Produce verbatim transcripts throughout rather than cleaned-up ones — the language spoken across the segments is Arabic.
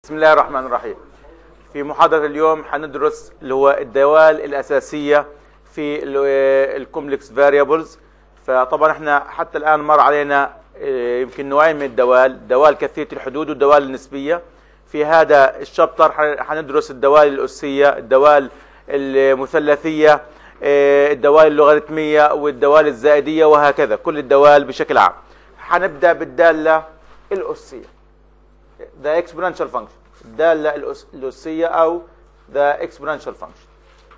بسم الله الرحمن الرحيم. في محاضرة اليوم حندرس اللي هو الدوال الأساسية في الكومبلكس فاريبلز. فطبعا احنا حتى الآن مر علينا يمكن نوعين من الدوال، دوال كثيرة الحدود والدوال النسبية. في هذا الشابتر حندرس الدوال الأسية، الدوال المثلثية، الدوال اللوغاريتمية والدوال الزائدية وهكذا، كل الدوال بشكل عام. حنبدأ بالدالة الأسية the exponential function، الدالة الأسية أو the exponential function.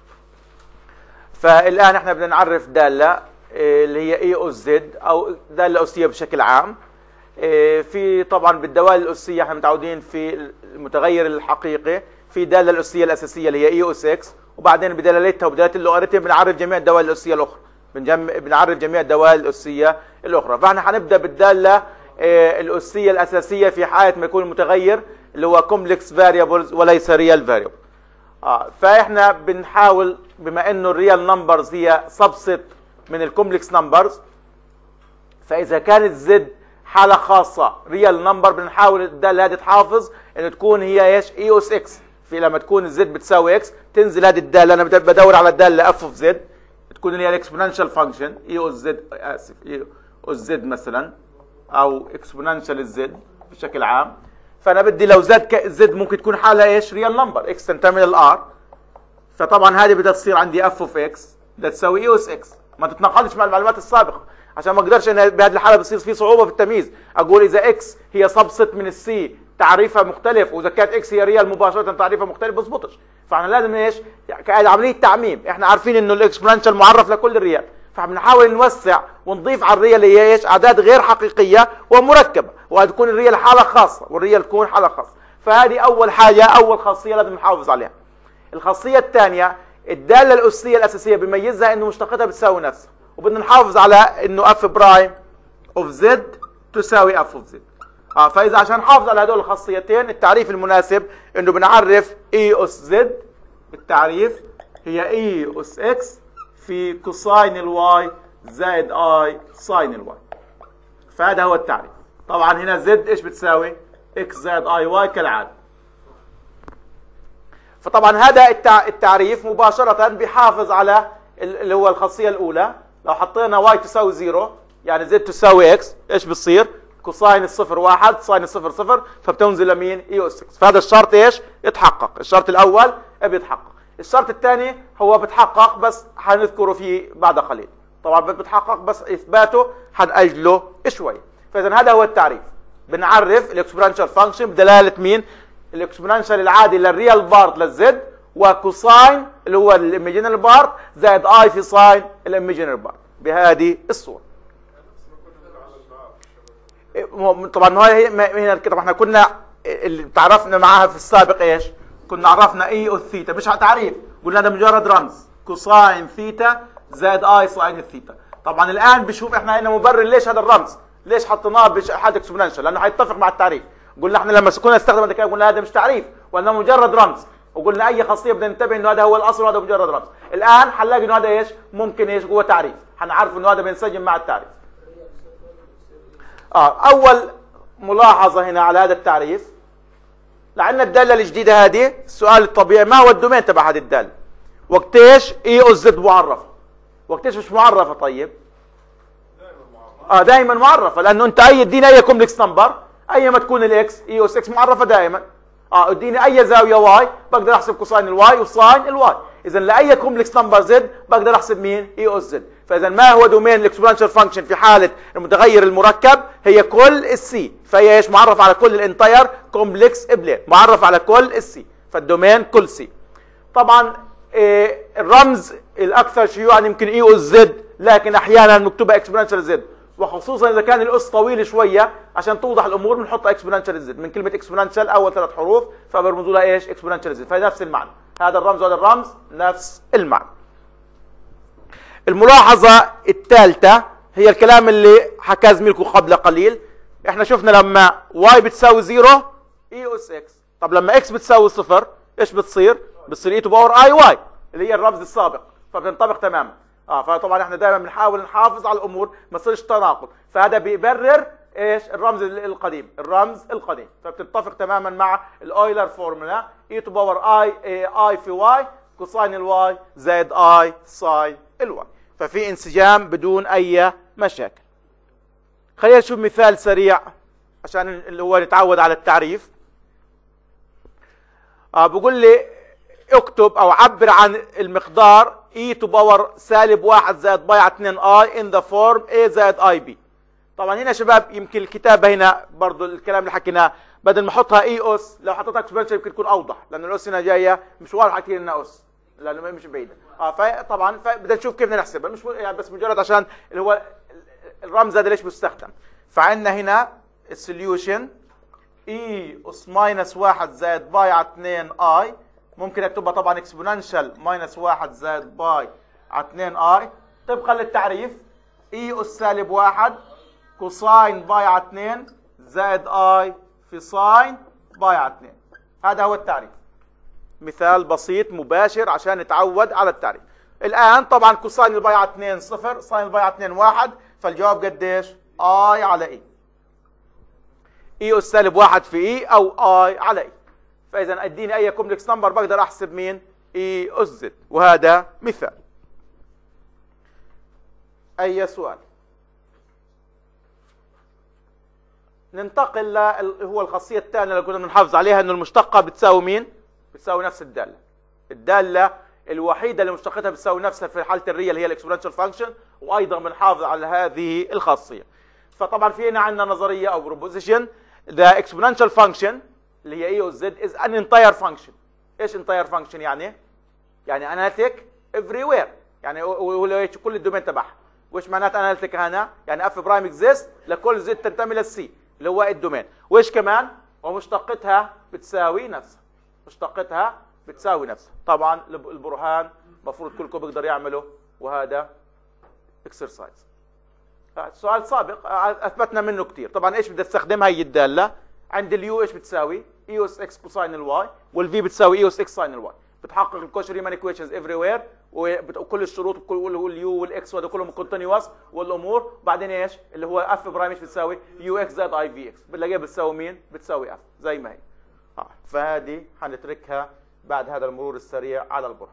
فالآن احنا بدنا نعرف دالة اللي هي اي أس زد أو دالة أسية بشكل عام. في طبعا بالدوال الأسية احنا متعودين في المتغير الحقيقي في دالة الأسية الأساسية اللي هي اي أس اكس، وبعدين بدلالتها وبدلالة اللوغاريتم بنعرف جميع الدوال الأسية الأخرى، بنعرف جميع الدوال الأسية الأخرى. فاحنا حنبدأ بالدالة الأسية الأساسية في حالة ما يكون المتغير اللي هو كومبلكس فاريبلز وليس ريال فاريبل. آه فإحنا بنحاول بما إنه الريال نمبرز هي سبست من الكومبلكس نمبرز، فإذا كانت زد حالة خاصة ريال نمبر بنحاول الدالة هذه تحافظ إنه تكون هي إيش اي أس إكس. في لما تكون الزد بتساوي إكس تنزل هذه الدالة، أنا بدور على الدالة اف اوف زد تكون اللي هي الاكسبوننشال فانكشن اي أس زد، آسف اي أس زد مثلا او اكسبوننشال الزد بشكل عام. فانا بدي لو زد الزد ممكن تكون حالها ايش؟ ريال نمبر اكس تنتمي للار، فطبعا هذه بدها تصير عندي اف اوف اكس بدها تساوي اي اس اكس، ما تتناقضش مع المعلومات السابقه عشان ما اقدرش ان بهذه الحاله بصير في صعوبه في التمييز. اقول اذا اكس هي سبست من السي تعريفها مختلف، واذا كانت اكس هي ريال مباشره تعريفها مختلف بظبطش. فاحنا لازم ايش؟ يعني عمليه تعميم. احنا عارفين انه الاكسبوننشال معرف لكل الريال، فبنحاول نوسع ونضيف على الريال اللي هي ايش؟ اعداد غير حقيقيه ومركبه، وتكون الريال حاله خاصه والريال تكون حاله خاصه. فهذه اول حاجه، اول خاصيه لازم نحافظ عليها. الخاصيه الثانيه الداله الاسيه الاساسيه بيميزها انه مشتقتها بتساوي نفسها، وبدنا نحافظ على انه اف برايم اوف زد تساوي اف اوف زد. اه فاذا عشان نحافظ على هذول الخاصيتين التعريف المناسب انه بنعرف اي اس زد، التعريف هي اي اس اكس في كوساين الواي زائد اي ساين الواي. فهذا هو التعريف. طبعا هنا زد ايش بتساوي؟ اكس زائد اي واي كالعاده. فطبعا هذا التعريف مباشره بيحافظ على اللي هو الخاصيه الاولى. لو حطينا واي تساوي زيرو يعني زد تساوي اكس، ايش بتصير؟ كوساين الصفر واحد، ساين الصفر صفر، فبتنزل لمين؟ اي اس اكس. فهذا الشرط ايش؟ يتحقق. الشرط الاول بيتحقق. الشرط الثاني هو بتحقق بس حنذكره فيه بعد قليل. طبعا بتحقق بس اثباته حنأجله شوي. فاذا هذا هو التعريف. بنعرف الاكسبوننشال فانكشن بدلاله مين؟ الاكسبوننشال العادي للريال بارت للزد، وكوساين اللي هو الايميجينري بارت زائد اي في ساين الايميجينري بارت بهذه الصوره. طبعا هي هنا طبعا احنا كنا اللي تعرفنا معاها في السابق ايش؟ كنا عرفنا اي اس ثيتا مش تعريف، قلنا ده مجرد رمز كوساين ثيتا زائد اي ساين الثيتا. طبعا الان بشوف احنا هنا مبرر ليش هذا الرمز، ليش حطيناه بحد اكسبوننشال، لانه حيتفق مع التعريف. قلنا احنا لما كنا نستخدم هذا قلنا هذا مش تعريف وانه مجرد رمز، وقلنا اي خاصيه بدنا ننتبه انه هذا هو الاصل وهذا مجرد رمز. الان حنلاقي انه هذا ايش؟ ممكن ايش؟ هو تعريف، حنعرف انه هذا بينسجم مع التعريف. اه اول ملاحظه هنا على هذا التعريف، لعنا الداله الجديده هذه السؤال الطبيعي ما هو الدومين تبع هذه الداله؟ وقت ايش اي اس زد معرفه؟ وقت ايش مش معرفه؟ طيب اه دائما معرفه، لانه انت اي اديني اي كومبلكس نمبر اي ما تكون الاكس اي اس اكس معرفه دائما. اه اديني اي زاويه واي بقدر احسب كوساين الواي وساين الواي. اذا لاي كومبلكس نمبر زد بقدر احسب مين؟ اي اس زد. فاذا ما هو دومين الاكسبوننشال فانكشن في حاله المتغير المركب؟ هي كل السي، فهي ايش؟ معرف على كل الانتاير كومبلكس بلين، معرف على كل السي، فالدومين كل سي. طبعا إيه الرمز الاكثر شيوعا يمكن اي اس زد، لكن احيانا مكتوبه اكسبوننشال زد، وخصوصا اذا كان الاس طويل شويه عشان توضح الامور بنحط اكسبوننشال زد. من كلمه اكسبوننشال اول ثلاث حروف فبرمزوا لها ايش؟ اكسبوننشال زد، فنفس المعنى. هذا الرمز وهذا الرمز نفس المعنى. الملاحظه الثالثه هي الكلام اللي حكاه زميلكم قبل قليل. احنا شفنا لما واي بتساوي زيرو اي اس اكس، طب لما اكس بتساوي صفر ايش بتصير؟ بتصير اي تو باور اي واي اللي هي الرمز السابق، فبتنطبق تماما. اه فطبعا احنا دائما بنحاول نحافظ على الامور ما تصيرش تناقض. فهذا بيبرر ايش الرمز القديم، الرمز القديم. فبتتفق تماما مع الاويلر فورمولا اي تو باور اي اي في واي كوساين الواي زائد اي ساين الواي. ففي انسجام بدون اي مشاكل. خلينا نشوف مثال سريع عشان اللي هو نتعود على التعريف. آه بقول لي اكتب او عبر عن المقدار e to power سالب واحد زائد باي على اثنين اي in the form a زائد اي بي. طبعا هنا شباب يمكن الكتابه هنا برضو الكلام اللي حكيناه بدل ما احطها اي اس لو حطيتها اكسبوننشال يمكن تكون اوضح، لان الاس هنا جايه مش واضحه كثير انها اس لانه مش بعيده. اه فطبعا بدنا نشوف كيف بدنا نحسبها، مش يعني بس مجرد عشان اللي هو الرمز هذا ليش بيستخدم. فعندنا هنا السوليوشن اي اس ماينس واحد زائد باي على اثنين اي، ممكن اكتبها طبعا اكسبوننشال ماينس واحد زائد باي على اثنين اي طبقا للتعريف اي اس سالب واحد كوساين باي على اثنين زائد اي في ساين باي على اثنين. هذا هو التعريف. مثال بسيط مباشر عشان نتعود على التعريف. الان طبعا كوساين الباي على اثنين صفر، ساين الباي على اثنين واحد، فالجواب قديش؟ اي على اي. اي اس سالب واحد في اي او اي على اي. فاذا اديني اي كومبلكس نمبر بقدر احسب مين؟ اي اس زد. وهذا مثال. اي سؤال؟ ننتقل ل هو الخاصيه الثانيه اللي كنا بنحافظ عليها، انه المشتقه بتساوي مين؟ بتساوي نفس الداله. الداله الوحيده اللي مشتقتها بتساوي نفسها في حاله الريال هي الاكسبوننشال فانكشن، وايضا بنحافظ على هذه الخاصيه. فطبعا في هنا عندنا نظريه او بروبوزيشن the exponential function اللي هي اي اس زد is an entire function. ايش entire function يعني؟ يعني analytic everywhere، يعني كل الدومين تبعها. وايش معنات analytic هنا؟ يعني اف برايم اكزيست لكل زد تنتمي للسي اللي هو الدومين. وايش كمان؟ ومشتقتها بتساوي نفسها. مشتقتها بتساوي نفسها. طبعا البرهان المفروض كلكم بيقدر يعمله، وهذا اكسرسايز. السؤال سابق اثبتنا منه كثير. طبعا ايش بدي استخدمها هي الداله؟ عند اليو ايش بتساوي؟ اي اس اكس كوساين الواي، والفي بتساوي اي اس اكس ساين الواي. بتحقق الكوشي ريمان ايكويشنز افري وير، وكل الشروط واليو والاكس وهذا كلهم كونتينيوس والامور. بعدين ايش؟ اللي هو اف برايم ايش بتساوي؟ يو اكس زائد اي في اكس. بنلاقيها بتساوي مين؟ بتساوي اف زي ما هي. اه فهذه حنتركها بعد هذا المرور السريع على البرهان.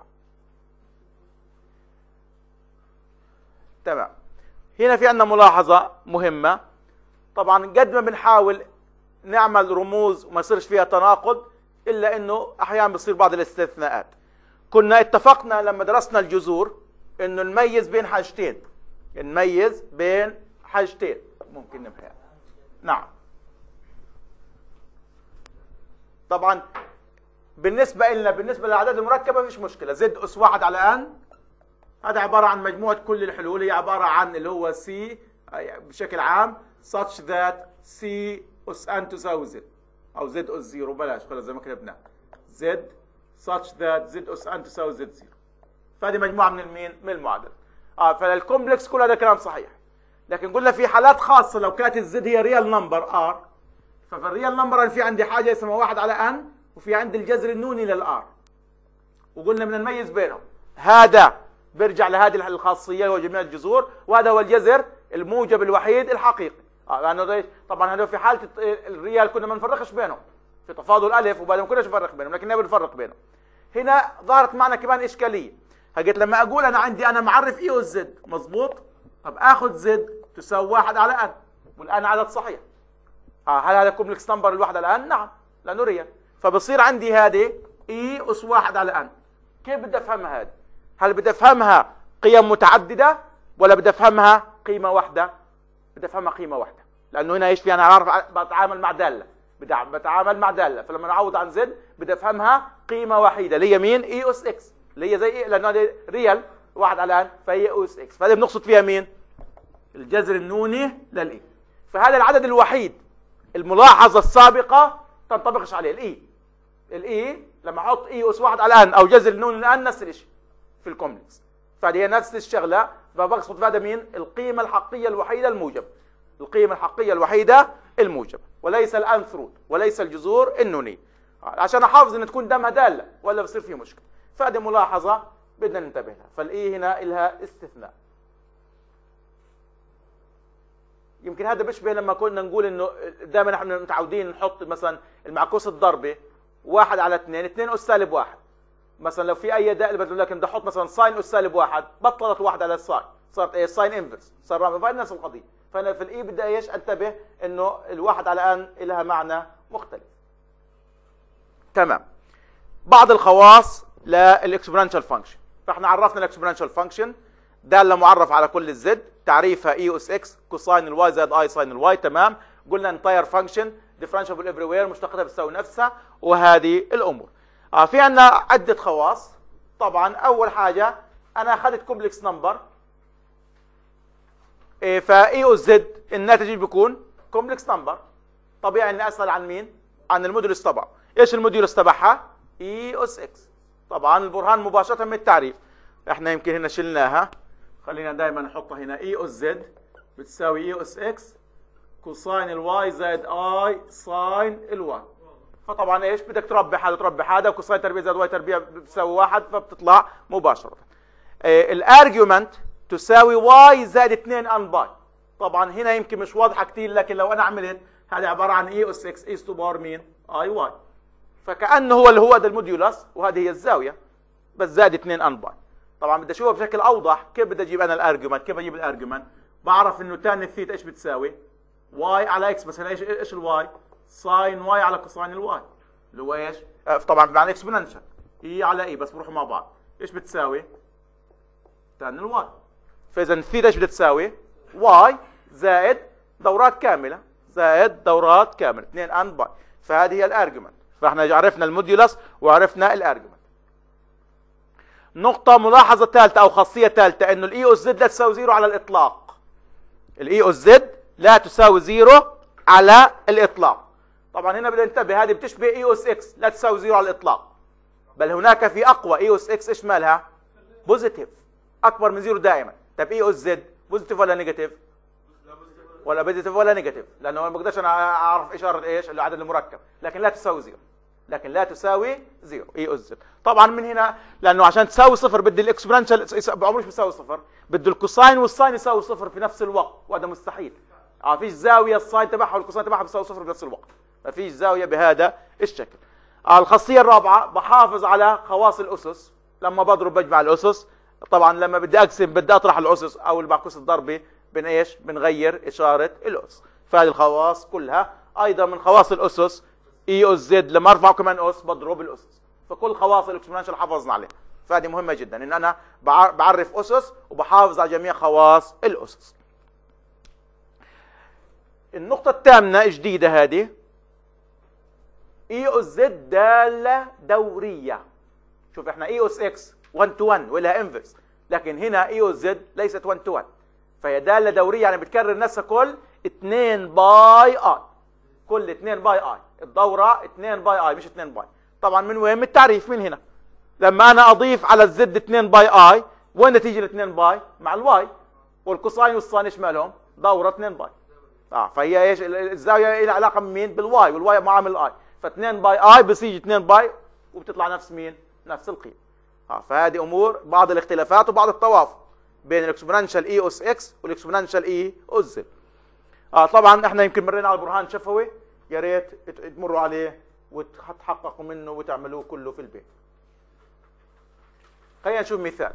تمام. هنا في عندنا ملاحظة مهمة. طبعا قد ما بنحاول نعمل رموز وما يصيرش فيها تناقض، إلا إنه أحيانا بصير بعض الاستثناءات. كنا اتفقنا لما درسنا الجذور إنه نميز بين حاجتين. نميز بين حاجتين. ممكن نبهي. نعم. طبعا بالنسبة لنا بالنسبة للأعداد المركبة مفيش مشكلة. زد أس واحد على أن هذا عبارة عن مجموعة كل الحلول، هي عبارة عن اللي هو سي بشكل عام such that C أس أن تساوي زد، أو زد أس زيرو، بلاش خلاص زي ما كتبناه زد such that زد أس أن تساوي زد زيرو. فهذه مجموعة من المين؟ من المعادلة. اه فالكومبلكس كل هذا كلام صحيح. لكن قلنا في حالات خاصة لو كانت الزد هي ريال نمبر ار، ففي الريال نمبر أنا في عندي حاجة اسمها واحد على أن، وفي عندي الجذر النوني للار، وقلنا بدنا نميز بينهم. هذا بيرجع لهذه الخاصيه هو جميع الجذور، وهذا هو الجذر الموجب الوحيد الحقيقي. لانه طبعا هذول في حاله الريال كنا ما نفرقش بينهم في تفاضل الف، وبعد ما كناش نفرق بينهم، لكن هنا بنفرق بينهم. هنا ظهرت معنا كمان اشكاليه. قلت لما اقول انا عندي انا معرف اي اس زد مضبوط، طب اخذ زد تساوي واحد على ان، والان عدد صحيح. اه هل هذا كومبلكس نمبر الواحد على ان؟ نعم لانه ريال. فبصير عندي هذه اي اس واحد على ان. كيف بدي افهمها هذه؟ هل بدي افهمها قيم متعدده ولا بدي افهمها قيمه واحده؟ بدي افهمها قيمه واحده، لانه هنا ايش في انا اعرف بتعامل مع داله، بتعامل مع داله، فلما نعوض عن زد بدي افهمها قيمه وحيده اللي هي مين؟ اي اس اكس، اللي هي زي إيه؟ لانه هذه ريال واحد على ان فهي او اس اكس، فهذه بنقصد فيها مين؟ الجذر النوني للاي. فهذا العدد الوحيد الملاحظه السابقه تنطبقش عليه الاي. الاي لما احط اي اس واحد على ان او جذر النوني لان نفس الشيء في الكومبلكس، فهذه هي نفس الشغله. فبقصد هذا مين؟ القيمه الحقيقيه الوحيده الموجبه، القيمه الحقيقيه الوحيده الموجبه، وليس الانثروت وليس الجذور النونيه، عشان احافظ ان تكون دمها داله ولا بصير فيه مشكله. فهذه ملاحظه بدنا ننتبه لها. فالاي هنا لها استثناء. يمكن هذا بيشبه لما كنا نقول انه دائما نحن متعودين نحط مثلا المعكوس الضربي واحد على اثنين، اثنين اس سالب واحد. مثلا لو في اي دائره بقول لك بدي احط مثلا ساين اس سالب واحد، بطلت واحد على الساين، صارت ايه؟ ساين انفرس، صار رقم. فنفس القضيه. فانا في الاي بدي ايش؟ انتبه انه الواحد على ان لها معنى مختلف. تمام. بعض الخواص للاكسبوننشال فانكشن. فاحنا عرفنا الاكسبوننشال فانكشن داله معرف على كل الزد، تعريفها اي اس اكس كوساين الواي زائد اي ساين الواي. تمام. قلنا انتاير فانكشن ديفرنشابل افري وير، مشتقتها بتساوي نفسها، وهذه الامور. اه في عندنا عده خواص. طبعا اول حاجه انا اخذت كومبلكس نمبر، إيه فاي اس زد الناتج بيكون كومبلكس نمبر. طبيعي اني اسال عن مين؟ عن المودولس تبعه. ايش المودولس تبعها؟ اي اس اكس. طبعا البرهان مباشره من التعريف. احنا يمكن هنا شلناها، خلينا دائما نحطها هنا. اي اس زد بتساوي اي اس اكس كوساين الواي زائد اي ساين الواي. فطبعا ايش بدك تربح هذا تربح هذا، وكوساين تربيع زائد واي تربيع بتساوي واحد، فبتطلع مباشره. إيه الارجيومنت تساوي واي زائد اثنين ان باي. طبعا هنا يمكن مش واضحه كثير، لكن لو انا عملت هذا عباره عن اي اس اكس ايس تو باور مين؟ اي واي. فكانه هو اللي هو ده الموديولس، وهذه هي الزاويه، بس زائد اثنين ان باي. طبعا بدي اشوفها بشكل اوضح. كيف بدي اجيب انا الارجيومنت؟ كيف اجيب الارجيومنت؟ بعرف انه تان الثيتا ايش بتساوي؟ واي على اكس. بس هنا ايش ايش الواي؟ ساين واي على كوساين الواي، اللي هو ايش؟ آه طبعا بمعنى اكسبوننشال، اي على اي، بس بروحوا مع بعض. ايش بتساوي؟ تان الواي. فاذا الثيتا ايش بدها تساوي؟ واي زائد دورات كامله، زائد دورات كامله اثنين ان باي. فهذه هي الارجيومنت. فاحنا عرفنا الموديولس وعرفنا الارجيومنت. نقطة ملاحظة ثالثة أو خاصية ثالثة، إنه الإي أس زد لا تساوي زيرو على الإطلاق. الإي أس زد لا تساوي زيرو على الإطلاق. طبعا هنا بدنا ننتبه، هذه بتشبه إي أس إكس لا تساوي زيرو على الإطلاق. بل هناك في أقوى. إي أس إكس إيش مالها؟ بوزيتيف، أكبر من زيرو دائما. طيب إي أس زد بوزيتيف ولا نيجاتيف؟ ولا بوزيتيف ولا نيجاتيف، لأنه ما بقدرش أنا أعرف إشارة إيش؟ العدد المركب، لكن لا تساوي زيرو. لكن لا تساوي زيرو اي اس زد. طبعا من هنا لانه عشان تساوي صفر بدي الاكسبوننشال بعمرش بيساوي صفر، بده الكوساين والساين يساوي صفر في نفس الوقت، وهذا مستحيل. اه فيش زاويه الساين تبعها والكوساين تبعها بيساوي صفر بنفس الوقت، ما فيش زاويه بهذا الشكل. آه الخاصيه الرابعه، بحافظ على خواص الاسس لما بضرب بجمع الاسس. طبعا لما بدي اقسم بدي اطرح الاسس او المعكوس الضربي بن ايش؟ بنغير اشاره الاس. فهذه الخواص كلها. ايضا من خواص الاسس اي اس زد لما ارفع كمان اس بضرب الاسس. فكل خواص الاكسبوننشال حافظنا عليها. فهذه مهمه جدا، ان انا بعرف اسس وبحافظ على جميع خواص الاسس. النقطه الثامنه جديده هذه، اي اس زد داله دوريه. شوف احنا اي اس اكس واحد تو واحد ولها انفرس، لكن هنا اي اس زد ليست واحد تو واحد، فهي داله دوريه، يعني بتكرر نفسها كل اثنين باي اي. كل اثنين باي اي، الدوره اثنين باي اي مش اثنين باي. طبعا من وين؟ من التعريف. من هنا لما انا اضيف على الزد اثنين باي اي، وين تيجي ال اثنين باي؟ مع الواي. والكوساين والساين ايش مالهم؟ دوره اثنين باي. اه فهي ايش؟ الزاويه لها علاقه بمين؟ بالواي، والواي معامل اي. ف اثنين باي اي بصير اثنين باي، وبتطلع نفس مين؟ نفس القيمه. اه فهذه امور بعض الاختلافات وبعض التوافق بين الاكسبوننشال اي اس اكس والاكسبوننشال اي اس زد. اه طبعا احنا يمكن مرينا على البرهان شفوي، يا ريت تمروا عليه وتحققوا منه وتعملوه كله في البيت. خلينا نشوف مثال.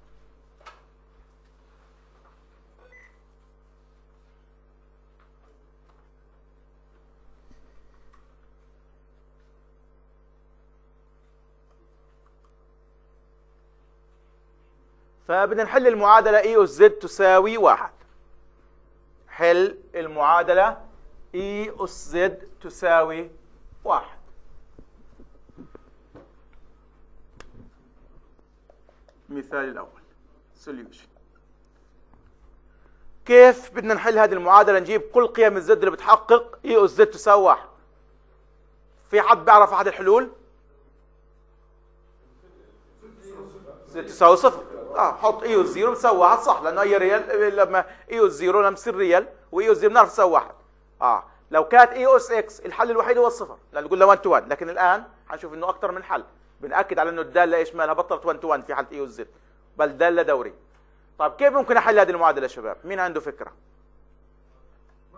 فبدنا نحل المعادلة اي اس زد تساوي واحد. حل المعادلة اي اس زد تساوي واحد. المثال الأول solution. كيف بدنا نحل هذه المعادلة؟ نجيب كل قيم الزد اللي بتحقق اي اس زد تساوي واحد. في حد بيعرف أحد الحلول؟ زد تساوي صفر. اه حط اي اس زيرو بتساوي واحد، صح، لأنه أي ريال لما اي اس زيرو لما تصير ريال واي اس زيرو بنعرف تساوي واحد. اه لو كانت اي اس اكس الحل الوحيد هو الصفر، لأنه قلنا واحد تو واحد، لكن الآن حنشوف إنه أكثر من حل. بنأكد على إنه الدالة إيش مالها؟ بطلت واحد تو واحد في حالة اي اس زد، بل دالة دوري. طيب كيف ممكن أحل هذه المعادلة يا شباب؟ مين عنده فكرة؟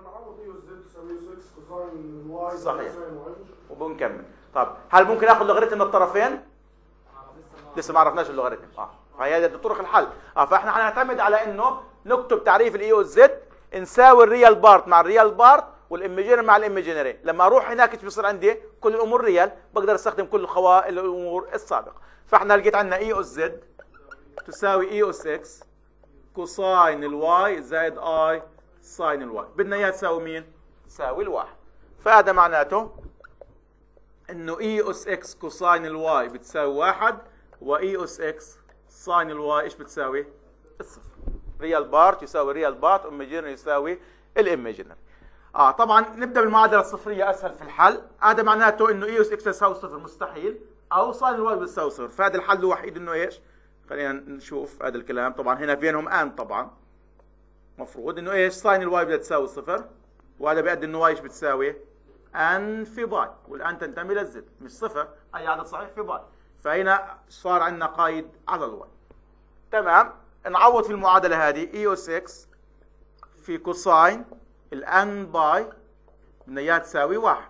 صحيح وبنكمل. طب هل ممكن اخذ لوغاريتم من الطرفين؟ لسه ما عرفناش اللوغاريتم. اه فهي طرق الحل. اه فاحنا هنعتمد على انه نكتب تعريف الاي او زد، نساوي الريال بارت مع الريال بارت والايميجينري مع الايميجينري. لما اروح هناك ايش بيصير عندي؟ كل الامور ريال، بقدر استخدم كل الخوا الامور السابقه. فاحنا لقيت عندنا اي او زد تساوي اي او اكس كوساين الواي زائد اي ساين الواي. بدنا اياها تساوي مين؟ تساوي الواحد. فهذا معناته انه اي اس اكس كوساين الواي بتساوي واحد، واي اس اكس ساين الواي ايش بتساوي؟ الصفر. ريال بارت يساوي ريال بارت، ايميجينري يساوي الايميجينري. اه طبعا نبدا بالمعادله الصفريه اسهل في الحل. هذا معناته انه اي اس اكس يساوي صفر مستحيل، او ساين الواي بتساوي صفر. فهذا الحل الوحيد انه ايش؟ خلينا نشوف هذا الكلام. طبعا هنا بينهم ان طبعا مفروض انه ايش؟ ساين الواي بدها تساوي صفر، وهذا بيؤدي انه واي ايش بتساوي؟ ان في باي، والان تنتمي للزد مش صفر، اي عدد صحيح في باي. فهنا صار عندنا قايد على الواي. تمام. نعوض في المعادله هذه اي اس اكس في كوساين الان باي بدنا اياها تساوي واحد.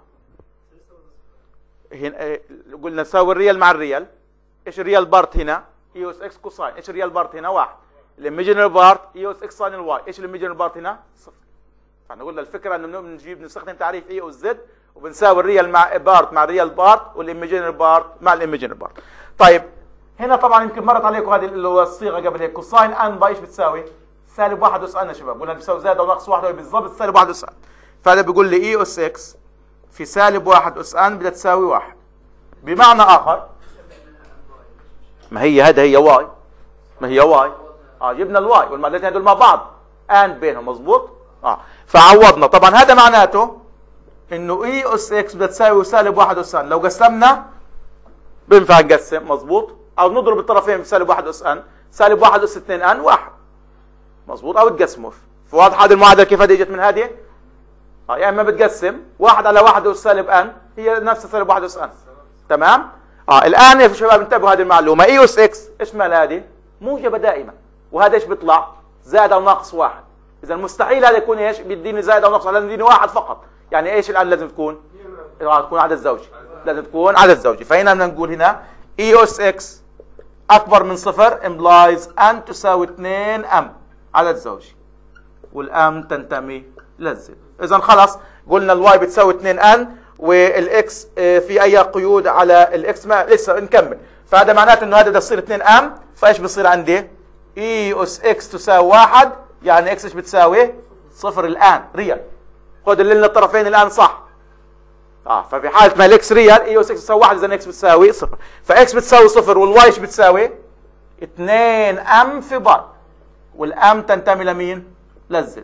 هنا قلنا نساوي الريال مع الريال. ايش الريال بارت هنا؟ اي اس اكس كوساين. ايش الريال بارت هنا؟ واحد. الايميجينري بارت اي اس اكس ساين الواي. ايش الايميجينري بارت هنا؟ صفر. فاحنا قلنا الفكره انه بنجيب نستخدم تعريف اي او زد وبنساوي الريال مع بارت مع الريال بارت والايميجينري بارت مع الايميجينري بارت. طيب هنا طبعا يمكن مرت عليكم هذه الصيغه قبل هيك. كوساين ان باي ايش بتساوي؟ سالب واحد اس ان يا شباب. قلنا بتساوي زائد او ناقص واحد بالضبط سالب واحد اس ان. فهذا بيقول لي اي اس اكس في سالب واحد اس ان بدها تساوي واحد. بمعنى اخر ما هي هذا هي واي، ما هي واي اه جبنا الواي والمعادلتين هذول مع بعض ان بينهم مظبوط. اه فعوضنا. طبعا هذا معناته انه اي اس اكس بدها تساوي سالب واحد اس ان. لو قسمنا بينفع نقسم مظبوط، او نضرب الطرفين بسالب واحد اس ان، سالب واحد اس اثنين ان واحد مظبوط، او تقسموا. فواضح هذه المعادله كيف هذه اجت من هذه؟ اه يا اما بتقسم واحد على واحد اس سالب ان هي نفس سالب واحد اس ان. تمام؟ اه الان يا شباب انتبهوا هذه المعلومه. اي اس اكس ايش مال هذه؟ موجبه دائما، وهذا ايش بيطلع؟ زائد او ناقص واحد. اذا مستحيل هذا يكون ايش؟ بيديني زائد او ناقص، لازم يديني واحد فقط. يعني ايش الان لازم تكون؟ تكون عدد زوجي، لازم تكون عدد زوجي. فهنا بدنا نقول هنا اي اس اكس اكبر من صفر implies ان تساوي اثنين ام عدد زوجي، والام تنتمي للزد. اذا خلص قلنا الواي بتساوي اثنين ان والاكس في اي قيود على الاكس؟ ما لسه نكمل. فهذا معناته انه هذا بده يصير اثنين ام. فايش بصير عندي؟ اي اس اكس تساوي واحد، يعني اكس ايش بتساوي؟ صفر الان ريال. خذ لنا الطرفين الان صح. اه ففي حاله ما الاكس ريال اي اس اكس تساوي واحد، اذا اكس بتساوي صفر. فاكس بتساوي صفر والواي ايش بتساوي؟ اثنين ام في باي، والام تنتمي لمين؟ للزد.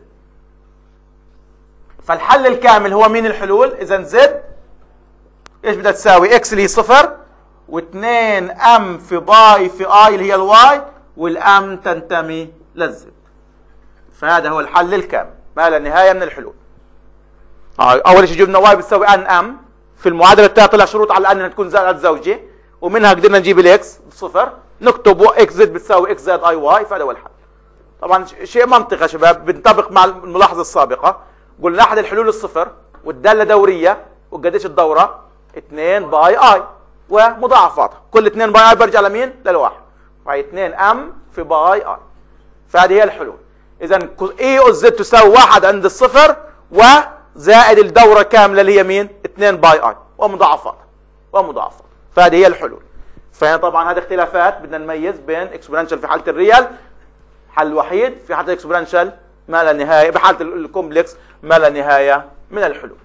فالحل الكامل هو مين الحلول؟ اذا زد ايش بدها تساوي؟ اكس اللي هي صفر، واثنين ام في باي في اي اللي هي الواي، والام تنتمي للزد. فهذا هو الحل الكامل، ما لا نهايه من الحلول. آه اول شيء جبنا واي بتساوي ان ام. في المعادله الثانيه طلع شروط على ان تكون زائد زوجي، ومنها قدرنا نجيب الاكس صفر، نكتب اكس زد بتساوي اكس زائد اي واي. فهذا هو الحل. طبعا شيء منطقي يا شباب بنطبق مع الملاحظه السابقه. قلنا احد الحلول الصفر والداله دوريه، وقديش الدوره؟ اثنين باي اي ومضاعفاتها. كل اثنين باي اي برجع لمين؟ للواحد. فهي اثنين ام في باي اي. فهذه هي الحلول. اذا اي اس زد تساوي واحد عند الصفر، وزائد الدوره كامله اللي هي مين؟ اثنين باي اي ومضاعفاتها ومضاعفات. فهذه هي الحلول. فهنا طبعا هذه اختلافات بدنا نميز بين اكسبوننشال في حاله الريال حل وحيد، في حاله الاكسبوننشال ما لا نهايه، بحاله الكومبلكس ما لا نهايه من الحلول.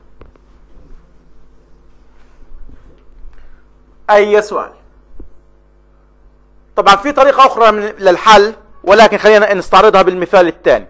اي سؤال؟ طبعا في طريقه اخرى من للحل، ولكن خلينا نستعرضها بالمثال الثاني.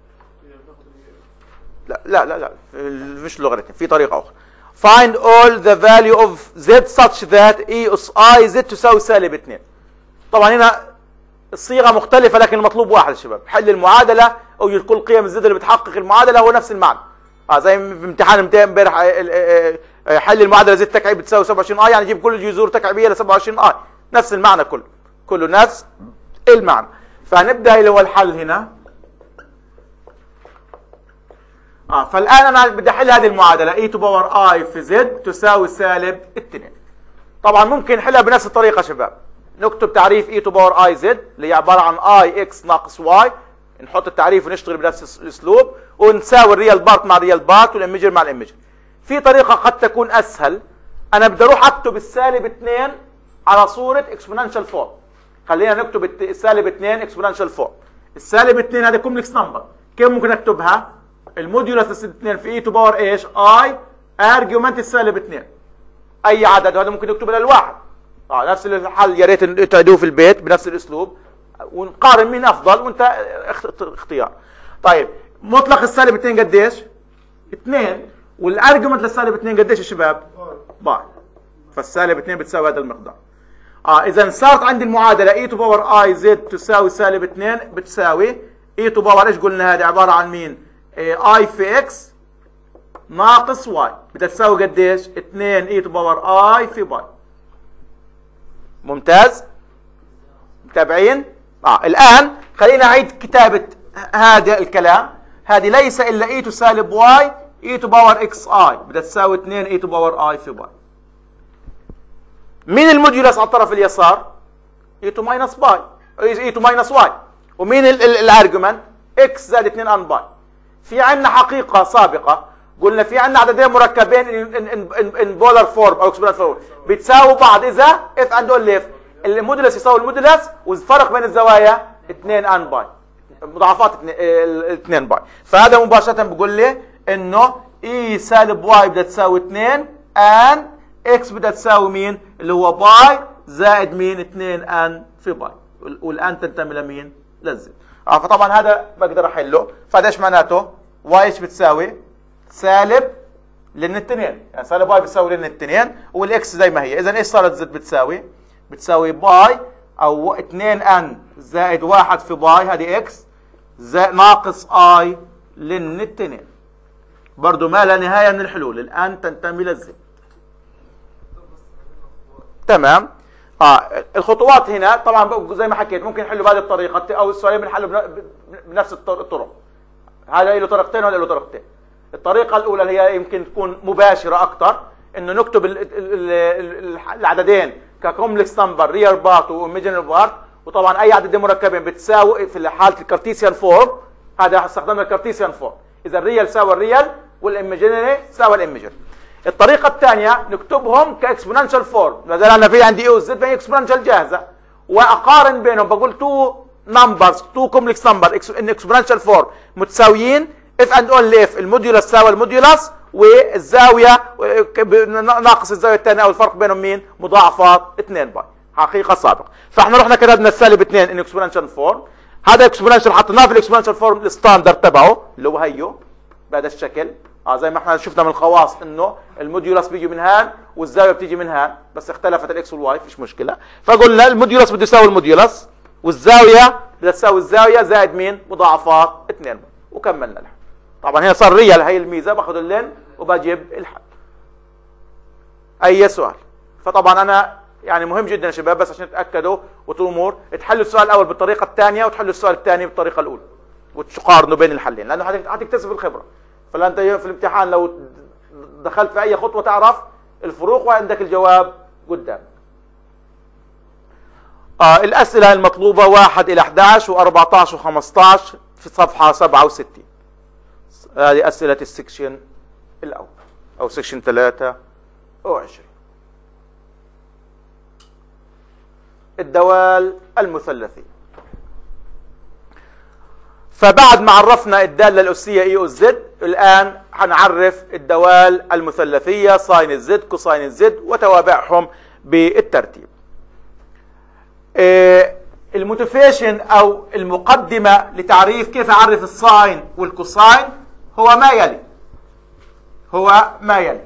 لا لا لا لا مش لوغاريتم، في طريقه اخرى. Find all the value of z such that e اس i z تساوي سالب اثنين. طبعا هنا الصيغه مختلفه لكن المطلوب واحد يا شباب. حل المعادله او كل قيم الزد اللي بتحقق المعادله هو نفس المعنى. اه زي في امتحان امبارح حل المعادله زد تكعيب بتساوي سبعة وعشرين اي، يعني جيب كل الجذور تكعيبيه ل سبعة وعشرين اي. نفس المعنى كله، كله نفس المعنى. فهنبدا اللي هو الحل هنا. اه فالان انا بدي احل هذه المعادله اي تو باور اي في زد تساوي سالب اثنين. طبعا ممكن نحلها بنفس الطريقه شباب، نكتب تعريف اي تو باور اي زد اللي هي عباره عن اي اكس ناقص واي، نحط التعريف ونشتغل بنفس الاسلوب ونساوي الريال بارت مع الريال بارت والايميجر مع الايميجر. في طريقه قد تكون اسهل، انا بدي اروح اكتب السالب اثنين على صوره اكسبوننشال فورم. خلينا نكتب السالب اثنين اكسبوننشال فورم. السالب اثنين هذا كومبلكس نمبر، كيف ممكن اكتبها؟ الموديولس اثنين في اي تو باور ايش؟ اي ارجيومنت السالب اثنين. اي عدد هذا ممكن يكتب للواحد. اه نفس الحل، يا ريت تعيدوه في البيت بنفس الاسلوب ونقارن مين افضل وانت اختيار. طيب مطلق السالب اثنين قديش؟ اثنين، والارجيومنت للسالب اثنين قديش يا شباب؟ باي. فالسالب اثنين بتساوي هذا المقدار. اه اذا صارت عندي المعادله اي تو باور اي زد تساوي سالب اثنين بتساوي اي تو باور ايش قلنا؟ هذه عباره عن مين؟ اي في اكس ناقص واي، بدها تساوي قديش؟ اثنين اي تو باور اي في باي. ممتاز؟ متابعين؟ اه الان خلينا اعيد كتابه هذا الكلام. هذه ليس الا اي تو سالب واي اي تو باور اكس اي بدها تساوي اثنين اي تو باور اي في باي. مين الموديولس على الطرف اليسار؟ اي تو ماينس باي، اي تو ماينس واي. ومين الارجيومنت؟ اكس زائد اثنين ان باي. في عندنا حقيقه سابقه قلنا في عندنا عددين مركبين ان بولار فورم او اكسبوننت فورم بتساوي بعض اذا اف اند اول ليف، المودولس يساوي المودولس والفرق بين الزوايا اثنين ان باي، مضاعفات اثنين باي. فهذا مباشره بقول لي انه اي سالب واي بدها تساوي اثنين ان اكس بدها تساوي مين؟ اللي هو باي زائد مين؟ اثنين ان في باي، والان تنتمي لمين؟ للزد. اه فطبعا هذا بقدر احله. فهذا ايش معناته؟ واي ايش بتساوي؟ سالب لن اثنين، يعني سالب واي بتساوي لن اثنين، والاكس زي ما هي. اذا ايش صارت زد بتساوي؟ بتساوي باي او اثنين ان زائد واحد في باي، هذه اكس زائد ناقص اي لن اثنين. برضه ما لا نهايه من الحلول، الان تنتمي للزد. تمام؟ اه الخطوات هنا طبعا زي ما حكيت ممكن نحله بهذه الطريقه او السؤالين بنحله بنفس الطرق. هذا له طريقتين وهذا له طريقتين. الطريقه الاولى اللي هي يمكن تكون مباشره اكثر، انه نكتب ال ال ال العددين ككومبلكس نمبر ريال بارت وايميجينري بارت، وطبعا اي عددين مركبين بتساوي في حاله الكارتيسيان فورم. هذا استخدمنا الكارتيسيان فورم، اذا الريال ساوى الريال والايميجينري ساوى الايميجينري. الطريقه الثانيه نكتبهم كاكسبوننشال فورم، مثلا انا في عندي اي وزد فهي اكسبوننشال جاهزه، واقارن بينهم بقول تو نمبرز تو كومبلكس نمبر ان اكسبوننشال فورم متساويين، اف اند اونلي اف الموديولس ساوى الموديولس والزاويه ناقص الزاويه الثانيه او الفرق بينهم مين؟ مضاعفات اثنين باي. حقيقه سابقه. فاحنا رحنا كتبنا السالب اثنين ان اكسبوننشال فورم، هذا اكسبوننشال حطيناه في الاكسبوننشال فورم الستاندرد تبعه اللي هو هيو بهذا الشكل. اه زي ما احنا شفنا من الخواص انه الموديولس بيجي من هان والزاويه بتيجي من هان، بس اختلفت الاكس والواي فيش مشكله. فقلنا الموديولس بده يساوي الموديولس والزاويه بدها تساوي الزاويه زائد مين؟ مضاعفات اثنين باي، وكملنا الحل. طبعا هنا صار ريال، هي الميزه، باخذ اللين وبجيب الحل. اي سؤال؟ فطبعا انا يعني مهم جدا يا شباب بس عشان تتاكدوا وتامور تحلوا السؤال الاول بالطريقه الثانيه وتحلوا السؤال الثاني بالطريقه الاولى وتقارنوا بين الحلين، لانه حتكتسب الخبره. فلا انت في الامتحان لو دخلت في اي خطوه تعرف الفروق وعندك الجواب قدام. آه الاسئله المطلوبه واحد الى احد عشر واربعة عشر وخمسة عشر في صفحه سبعة وستين. هذه اسئله السكشن الاول او سكشن ثلاثة وعشرين. الدوال المثلثي. فبعد ما عرفنا الداله الاسيه اي اس زد، الان هنعرف الدوال المثلثيه ساين الزد كوساين الزد وتوابعهم بالترتيب. الموتيفيشن او المقدمه لتعريف كيف اعرف الساين والكوساين هو ما يلي هو ما يلي